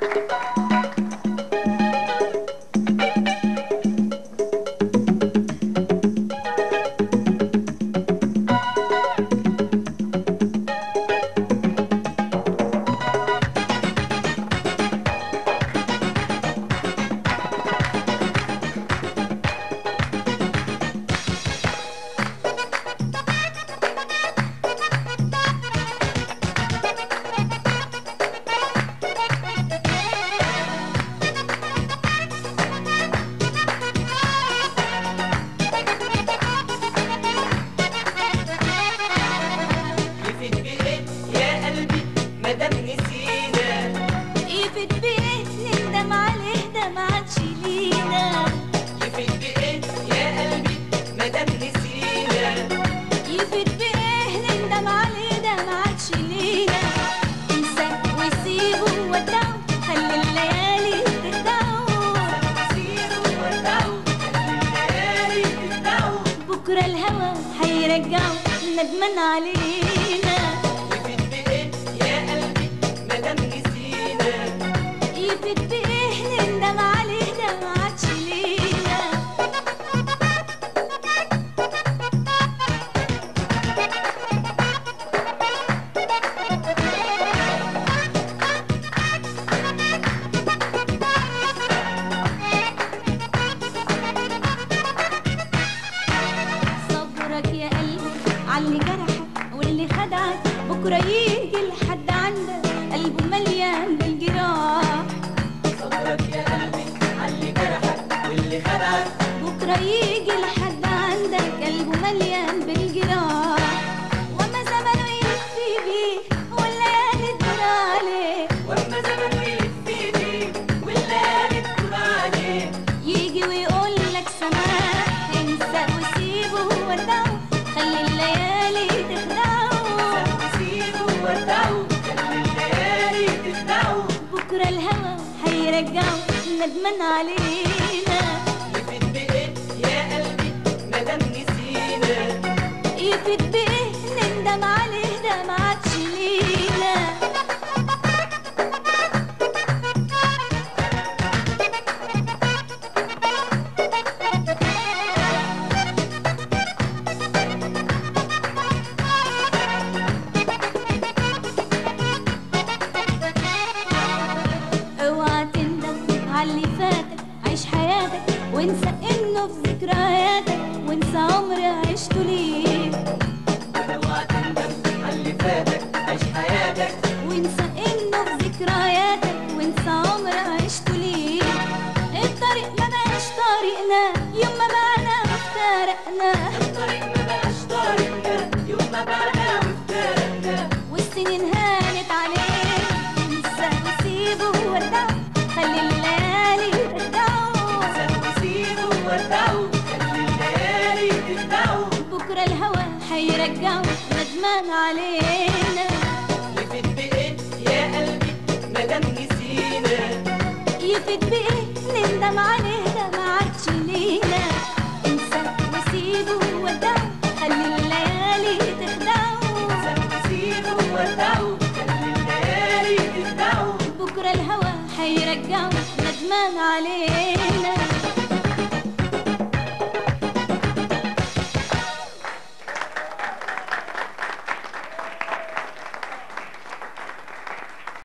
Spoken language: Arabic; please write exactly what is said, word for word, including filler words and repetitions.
بكرة الهوى هيرجعه ندمان علينا. يفيد بإيه يا قلبي مادام نسينا؟ يفيد بإيه نندم عليه ده ما عادش لينا. صبرك يا قلبي عاللي جرحك واللي خدعك، بكرة يجي لحد عندك قلبه مليان بالجراح. صبرك يا قلبي عاللي جرحك واللي خدعك، بكرة يجي لحد عندك قلبه مليان بالجراح. وما زمنه يلفي بيه والليالي تدور عليه، واما زمنه يلفي بيه والليالي تدور عليه، يجي ويقول لك سماح انسى وسيبه وودعه، خلي الليالي تخدعه. سيبه وودعه خلي الليالي تخدعه. بكرة الهوى هيرجعه ندمان علينا. يفيد بإيه يا قلبي مادام نسينا؟ يفيد بإيه نندم عليه ده ما عادش لينا. اوعى تندم عاللي فاتك، عيش حياتك وانسى انه في ذكرياتك، وانسى عمر عشته ليه. اوعى تندم عاللي فاتك، عيش حياتك وانسى انه في ذكرياتك، وانسى عمر عشته ليه. الطريق ما بقاش طريقنا يوم ما بعنا وافترقنا، الطريق ما بقاش طريقنا يوم ما بعنا وافترقنا، والسنين هانت عليه. انسى وسيبه وودعه، خلي الليالي تخدعه. سيبه وودعه خلي الليالي تخدعه. بكرة الهوى هيرجعه ندمان علينا. يفيد بإيه يا قلبي مادام نسينا؟ يفيد بإيه نندم عليه ده ما عادش لينا. انسى وسيبه وودعه، خلي الليالي تخدعه. سيبه وودعه خلي الليالي تخدعه. بكرة الهوى هيرجعه ندمان علينا.